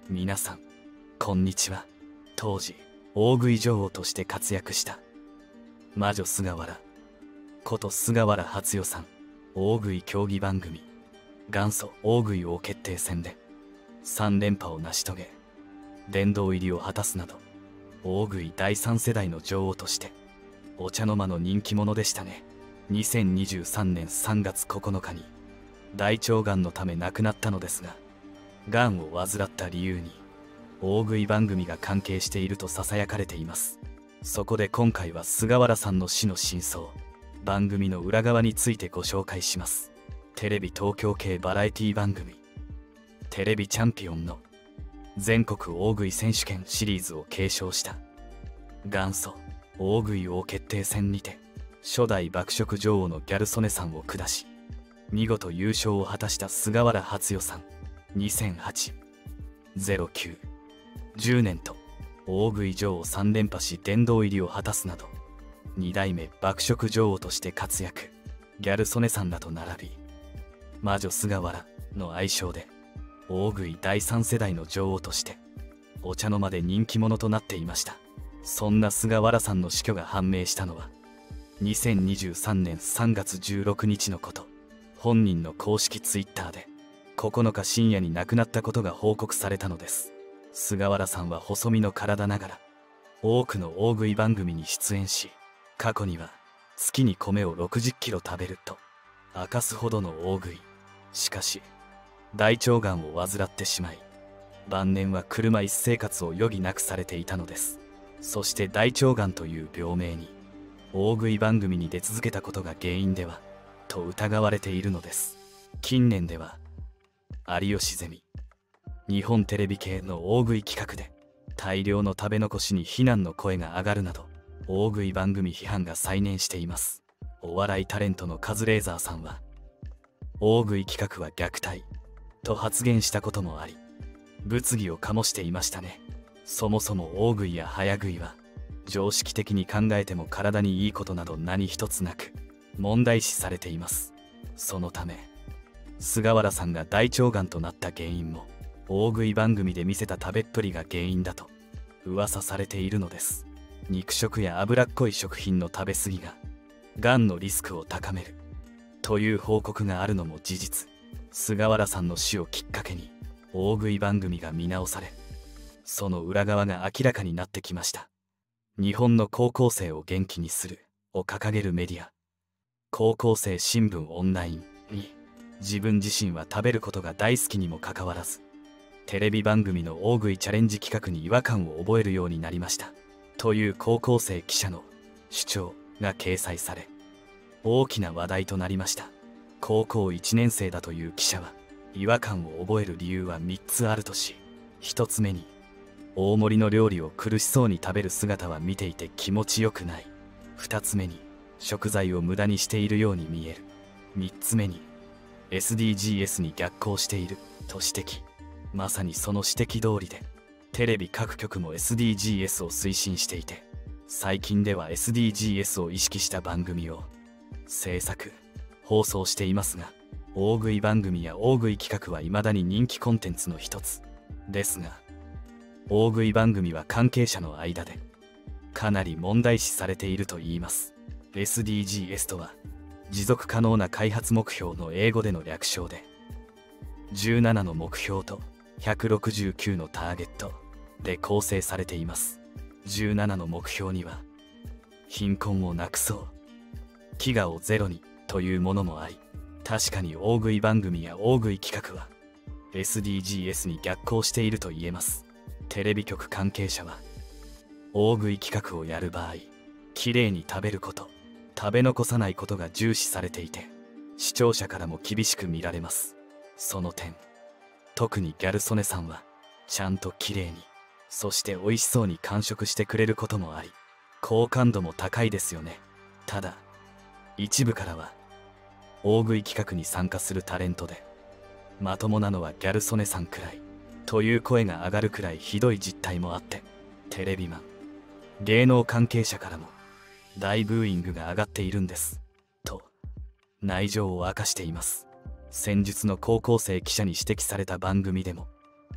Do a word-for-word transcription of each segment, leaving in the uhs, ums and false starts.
皆さんこんにちは。当時大食い女王として活躍した魔女菅原こと菅原初代さん、大食い競技番組元祖大食い王決定戦でさん連覇を成し遂げ、殿堂入りを果たすなど大食いだいさん世代の女王としてお茶の間の人気者でしたね。にせんにじゅうさんねんさんがつここのかに大腸がんのため亡くなったのですが、がんを患った理由に大食い番組が関係しているとささやかれています。そこで今回は菅原さんの死の真相、番組の裏側についてご紹介します。テレビ東京系バラエティ番組テレビチャンピオンの全国大食い選手権シリーズを継承した元祖大食い王決定戦にて初代爆食女王のギャル曽根さんを下し見事優勝を果たした菅原初代さん、にせんはち、ゼロきゅう、じゅうねんと大食い女王さん連覇し殿堂入りを果たすなどに代目爆食女王として活躍。ギャル曽根さんらと並び魔女菅原の愛称で大食いだいさん世代の女王としてお茶の間で人気者となっていました。そんな菅原さんの死去が判明したのはにせんにじゅうさんねんさんがつじゅうろくにちのこと。本人の公式ツイッターでここのか深夜に亡くなったことが報告されたのです。菅原さんは細身の体ながら多くの大食い番組に出演し、過去には月に米をろくじゅっキロ食べると明かすほどの大食い。しかし大腸がんを患ってしまい晩年は車椅子生活を余儀なくされていたのです。そして大腸がんという病名に大食い番組に出続けたことが原因ではと疑われているのです。近年では有吉ゼミ、日本テレビ系の大食い企画で大量の食べ残しに非難の声が上がるなど大食い番組批判が再燃しています。お笑いタレントのカズレーザーさんは大食い企画は虐待と発言したこともあり物議を醸していましたね。そもそも大食いや早食いは常識的に考えても体にいいことなど何一つなく問題視されています。そのため菅原さんが大腸がんとなった原因も大食い番組で見せた食べっぷりが原因だと噂されているのです。肉食や脂っこい食品の食べ過ぎががんのリスクを高めるという報告があるのも事実。菅原さんの死をきっかけに大食い番組が見直され、その裏側が明らかになってきました。日本の高校生を元気にするを掲げるメディア高校生新聞オンラインに自分自身は食べることが大好きにもかかわらずテレビ番組の大食いチャレンジ企画に違和感を覚えるようになりましたという高校生記者の主張が掲載され大きな話題となりました。高校いちねん生だという記者は違和感を覚える理由はみっつあるとし、ひとつめに大盛りの料理を苦しそうに食べる姿は見ていて気持ちよくない。ふたつめに食材を無駄にしているように見える。みっつめに エスディージーエス に逆行していると指摘。まさにその指摘通りでテレビ各局も エスディージーエス を推進していて、最近では エスディージーエス を意識した番組を制作放送していますが、大食い番組や大食い企画は未だに人気コンテンツの一つですが、大食い番組は関係者の間でかなり問題視されているといいます。 エスディージーエス とは持続可能な開発目標の英語での略称で、じゅうななの目標とひゃくろくじゅうきゅうのターゲットで構成されています。じゅうななの目標には貧困をなくそう、飢餓をゼロにというものもあり、確かに大食い番組や大食い企画は エスディージーエス に逆行していると言えます。テレビ局関係者は大食い企画をやる場合、きれいに食べること、食べ残さないことが重視されていて、視聴者からも厳しく見られます。その点、特にギャル曽根さんはちゃんときれいに、そして美味しそうに完食してくれることもあり、好感度も高いですよね。ただ一部からは大食い企画に参加するタレントでまともなのはギャル曽根さんくらいという声が上がるくらいひどい実態もあって、テレビマン、芸能関係者からも大ブーイングが上がっているんですと内情を明かしています。先日の高校生記者に指摘された番組でも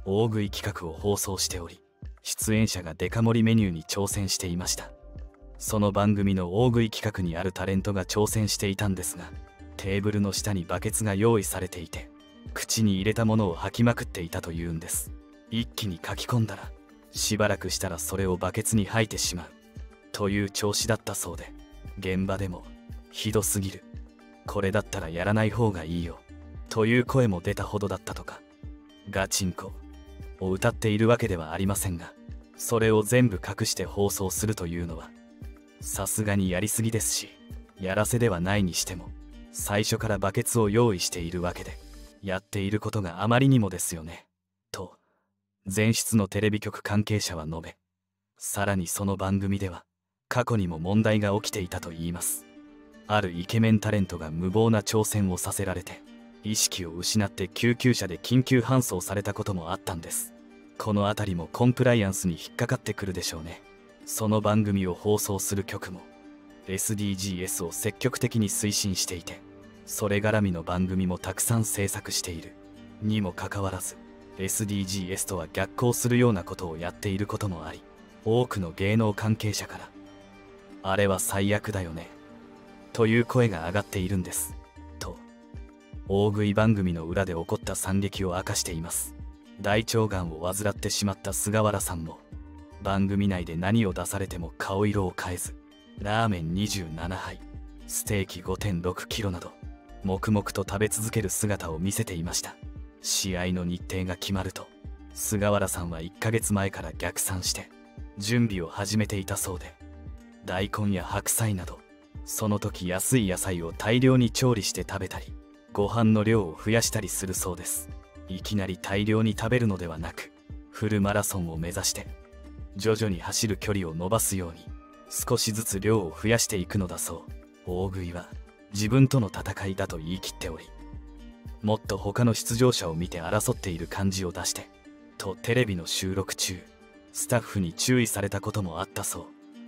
大食い企画を放送しており、出演者がデカ盛りメニューに挑戦していました。その番組の大食い企画にあるタレントが挑戦していたんですが、テーブルの下にバケツが用意されていて、口に入れたものを吐きまくっていたというんです。一気に書き込んだら、しばらくしたらそれをバケツに吐いてしまうという調子だったそうで、現場でもひどすぎる、これだったらやらない方がいいよという声も出たほどだったとか。ガチンコを歌っているわけではありませんが、それを全部隠して放送するというのはさすがにやりすぎですし、やらせではないにしても最初からバケツを用意しているわけで、やっていることがあまりにもですよねと前室のテレビ局関係者は述べ、さらにその番組では過去にも問題が起きていたといいます。あるイケメンタレントが無謀な挑戦をさせられて、意識を失って救急車で緊急搬送されたこともあったんです。この辺りもコンプライアンスに引っかかってくるでしょうね。その番組を放送する局も エスディージーエス を積極的に推進していて、それ絡みの番組もたくさん制作しているにもかかわらず、 エスディージーエス とは逆行するようなことをやっていることもあり、多くの芸能関係者から「あれは最悪だよね」という声が上がっているんですと、大食い番組の裏で起こった惨劇を明かしています。大腸がんを患ってしまった菅原さんも、番組内で何を出されても顔色を変えず、ラーメンにじゅうななはいステーキ ごてんろくキロなど黙々と食べ続ける姿を見せていました。試合の日程が決まると、菅原さんはいっかげつまえから逆算して準備を始めていたそうで、大根や白菜などその時安い野菜を大量に調理して食べたり、ご飯の量を増やしたりするそうです。いきなり大量に食べるのではなく、フルマラソンを目指して徐々に走る距離を伸ばすように少しずつ量を増やしていくのだそう。大食いは自分との戦いだと言い切っており、もっと他の出場者を見て争っている感じを出してとテレビの収録中、スタッフに注意されたこともあったそう。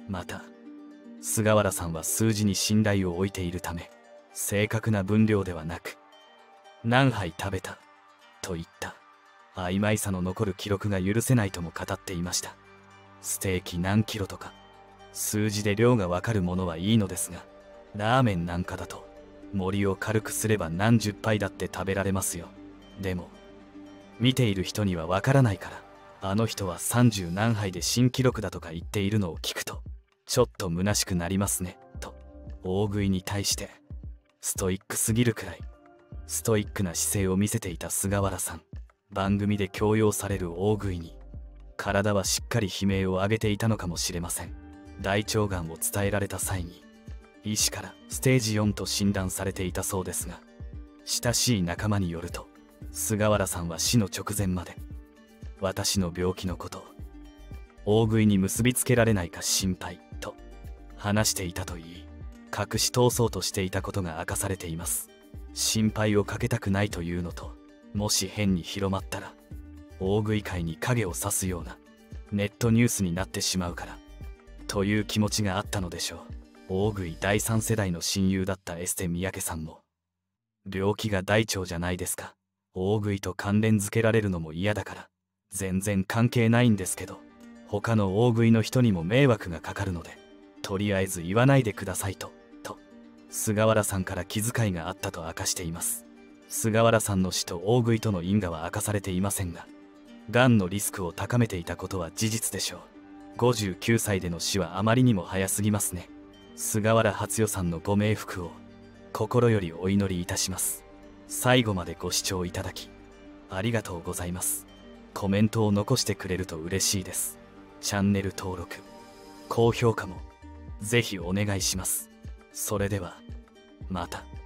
また菅原さんは数字に信頼を置いているため、正確な分量ではなく何杯食べたといった曖昧さの残る記録が許せないとも語っていました。ステーキ何キロとか数字で量がわかるものはいいのですが、ラーメンなんかだと盛りを軽くすれば何十杯だって食べられますよ。でも見ている人にはわからないから、あの人はさんじゅう何杯で新記録だとか言っているのを聞くとちょっと虚しくなりますねと、大食いに対してストイックすぎるくらいストイックな姿勢を見せていた菅原さん。番組で強要される大食いに体はしっかり悲鳴を上げていたのかもしれません。大腸がんを伝えられた際に医師からステージよんと診断されていたそうですが、親しい仲間によると菅原さんは死の直前まで私の病気のことを大食いに結びつけられないか心配と話していたといい、隠し通そうとしていたことが明かされています。心配をかけたくないというのと、もし変に広まったら大食い界に影を差すようなネットニュースになってしまうからという気持ちがあったのでしょう。大食いだいさん世代の親友だったエステ三宅さんも、病気が大腸じゃないですか、大食いと関連づけられるのも嫌だから全然関係ないんですけど、他の大食いの人にも迷惑がかかるのでとりあえず言わないでくださいとと菅原さんから気遣いがあったと明かしています。菅原さんの死と大食いとの因果は明かされていませんが、がんのリスクを高めていたことは事実でしょう。ごじゅうきゅうさいでの死はあまりにも早すぎますね。菅原初代さんのご冥福を心よりお祈りいたします。最後までご視聴いただきありがとうございます。コメントを残してくれると嬉しいです。チャンネル登録、高評価もぜひお願いします。それではまた。